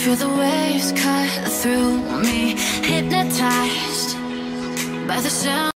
Feel the waves cut through me, hypnotized by the sound.